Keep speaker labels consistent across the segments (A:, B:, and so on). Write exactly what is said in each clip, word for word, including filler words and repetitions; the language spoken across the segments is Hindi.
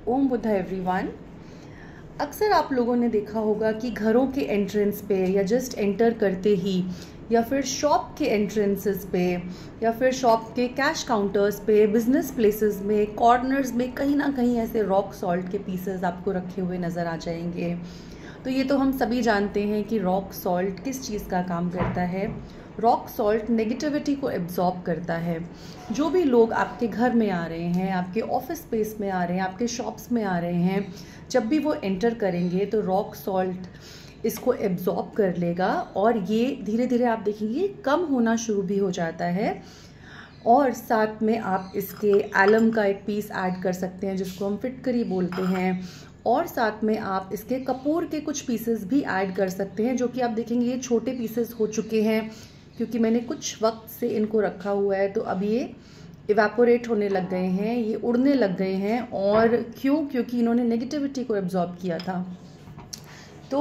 A: ओम बुद्धा एवरीवन। अक्सर आप लोगों ने देखा होगा कि घरों के एंट्रेंस पे या जस्ट एंटर करते ही या फिर शॉप के एंट्रेंसेस पे या फिर शॉप के कैश काउंटर्स पे, बिजनेस प्लेसेस में, कॉर्नर्स में कहीं ना कहीं ऐसे रॉक सॉल्ट के पीसेस आपको रखे हुए नज़र आ जाएंगे। तो ये तो हम सभी जानते हैं कि रॉक सॉल्ट किस चीज़ का काम करता है। रॉक सॉल्ट नेगेटिविटी को एब्जॉर्ब करता है। जो भी लोग आपके घर में आ रहे हैं, आपके ऑफिस स्पेस में आ रहे हैं, आपके शॉप्स में आ रहे हैं, जब भी वो एंटर करेंगे तो रॉक सॉल्ट इसको एब्जॉर्ब कर लेगा और ये धीरे धीरे आप देखेंगे कम होना शुरू भी हो जाता है। और साथ में आप इसके एलम का एक पीस ऐड कर सकते हैं जिसको हम फिटकरी बोलते हैं, और साथ में आप इसके कपूर के कुछ पीसेस भी ऐड कर सकते हैं, जो कि आप देखेंगे ये छोटे पीसेस हो चुके हैं क्योंकि मैंने कुछ वक्त से इनको रखा हुआ है। तो अब ये इवेपोरेट होने लग गए हैं, ये उड़ने लग गए हैं। और क्यों? क्योंकि इन्होंने नेगेटिविटी को एब्जॉर्ब किया था। तो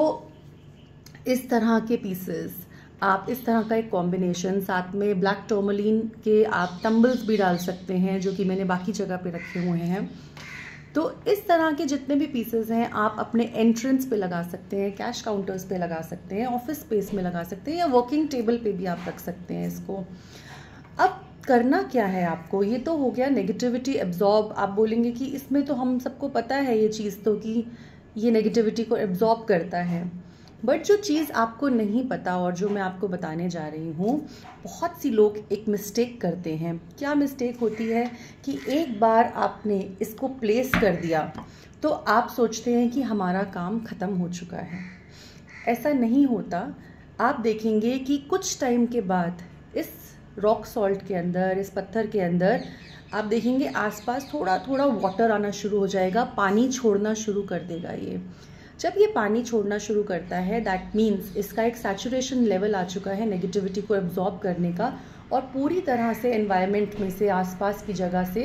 A: इस तरह के पीसेस, आप इस तरह का एक कॉम्बिनेशन, साथ में ब्लैक टर्मलिन के आप टम्बल्स भी डाल सकते हैं जो कि मैंने बाकी जगह पे रखे हुए हैं। तो इस तरह के जितने भी पीसेस हैं आप अपने एंट्रेंस पे लगा सकते हैं, कैश काउंटर्स पे लगा सकते हैं, ऑफिस स्पेस में लगा सकते हैं, या वर्किंग टेबल पे भी आप रख सकते हैं इसको। अब करना क्या है आपको? ये तो हो गया नेगेटिविटी एब्जॉर्ब। आप बोलेंगे कि इसमें तो हम सबको पता है ये चीज़ तो कि ये नेगेटिविटी को एब्जॉर्ब करता है, बट जो चीज़ आपको नहीं पता और जो मैं आपको बताने जा रही हूँ, बहुत सी लोग एक मिस्टेक करते हैं। क्या मिस्टेक होती है कि एक बार आपने इसको प्लेस कर दिया तो आप सोचते हैं कि हमारा काम ख़त्म हो चुका है। ऐसा नहीं होता। आप देखेंगे कि कुछ टाइम के बाद इस रॉक सॉल्ट के अंदर, इस पत्थर के अंदर आप देखेंगे आसपास थोड़ा थोड़ा वाटर आना शुरू हो जाएगा, पानी छोड़ना शुरू कर देगा। ये जब ये पानी छोड़ना शुरू करता है, दैट मीन्स इसका एक सैचुरेशन लेवल आ चुका है नेगेटिविटी को एब्जॉर्ब करने का, और पूरी तरह से एनवायरनमेंट में से, आसपास की जगह से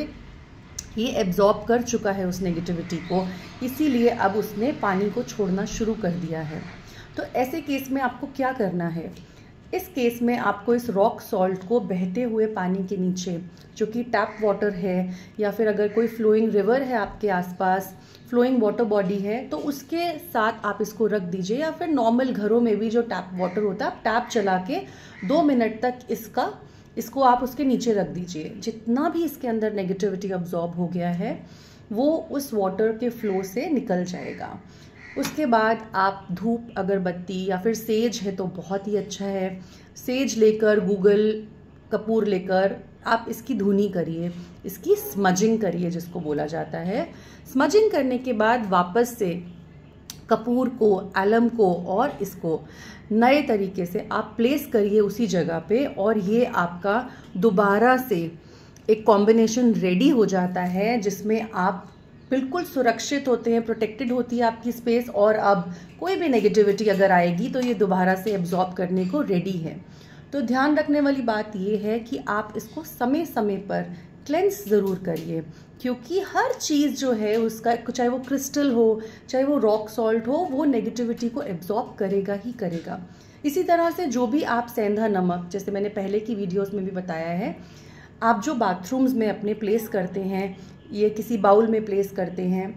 A: ये एब्जॉर्ब कर चुका है उस नेगेटिविटी को। इसीलिए अब उसने पानी को छोड़ना शुरू कर दिया है। तो ऐसे केस में आपको क्या करना है? इस केस में आपको इस रॉक सॉल्ट को बहते हुए पानी के नीचे, जो कि टैप वाटर है, या फिर अगर कोई फ्लोइंग रिवर है आपके आसपास, फ्लोइंग वाटर बॉडी है, तो उसके साथ आप इसको रख दीजिए। या फिर नॉर्मल घरों में भी जो टैप वाटर होता है, आप टैप चला के दो मिनट तक इसका इसको आप उसके नीचे रख दीजिए। जितना भी इसके अंदर नेगेटिविटी अब्जॉर्ब हो गया है वो उस वाटर के फ्लो से निकल जाएगा। उसके बाद आप धूप अगरबत्ती या फिर सेज है तो बहुत ही अच्छा है, सेज लेकर, गूगल कपूर लेकर आप इसकी धुनी करिए, इसकी स्मजिंग करिए जिसको बोला जाता है। स्मजिंग करने के बाद वापस से कपूर को, एलम को और इसको नए तरीके से आप प्लेस करिए उसी जगह पे, और ये आपका दोबारा से एक कॉम्बिनेशन रेडी हो जाता है जिसमें आप बिल्कुल सुरक्षित होते हैं, प्रोटेक्टेड होती है आपकी स्पेस, और अब कोई भी नेगेटिविटी अगर आएगी तो ये दोबारा से एब्जॉर्ब करने को रेडी है। तो ध्यान रखने वाली बात ये है कि आप इसको समय समय पर क्लेंस ज़रूर करिए, क्योंकि हर चीज़ जो है उसका, चाहे वो क्रिस्टल हो, चाहे वो रॉक सॉल्ट हो, वो नेगेटिविटी को एब्जॉर्ब करेगा ही करेगा। इसी तरह से जो भी आप सेंधा नमक, जैसे मैंने पहले की वीडियोस में भी बताया है, आप जो बाथरूम्स में अपने प्लेस करते हैं, ये किसी बाउल में प्लेस करते हैं,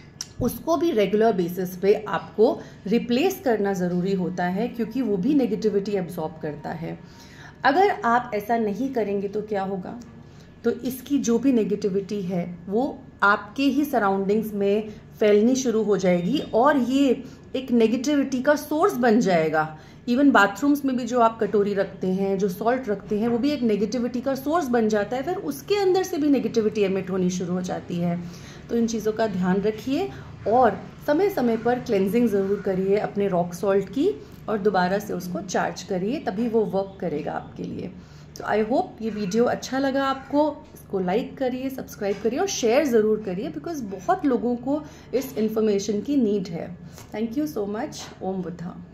A: उसको भी रेगुलर बेसिस पे आपको रिप्लेस करना ज़रूरी होता है, क्योंकि वो भी नेगेटिविटी एब्जॉर्ब करता है। अगर आप ऐसा नहीं करेंगे तो क्या होगा? तो इसकी जो भी नेगेटिविटी है वो आपके ही सराउंडिंग्स में फैलनी शुरू हो जाएगी और ये एक नेगेटिविटी का सोर्स बन जाएगा। इवन बाथरूम्स में भी जो आप कटोरी रखते हैं, जो सॉल्ट रखते हैं, वो भी एक नेगेटिविटी का सोर्स बन जाता है। फिर उसके अंदर से भी नेगेटिविटी एमिट होनी शुरू हो जाती है। तो इन चीज़ों का ध्यान रखिए और समय समय पर क्लेंजिंग ज़रूर करिए अपने रॉक सॉल्ट की, और दोबारा से उसको चार्ज करिए, तभी वो वर्क करेगा आपके लिए। तो आई होप ये वीडियो अच्छा लगा आपको। इसको लाइक करिए, सब्सक्राइब करिए और शेयर ज़रूर करिए, बिकॉज बहुत लोगों को इस इन्फॉर्मेशन की नीड है। Thank you so much. Om Buddha.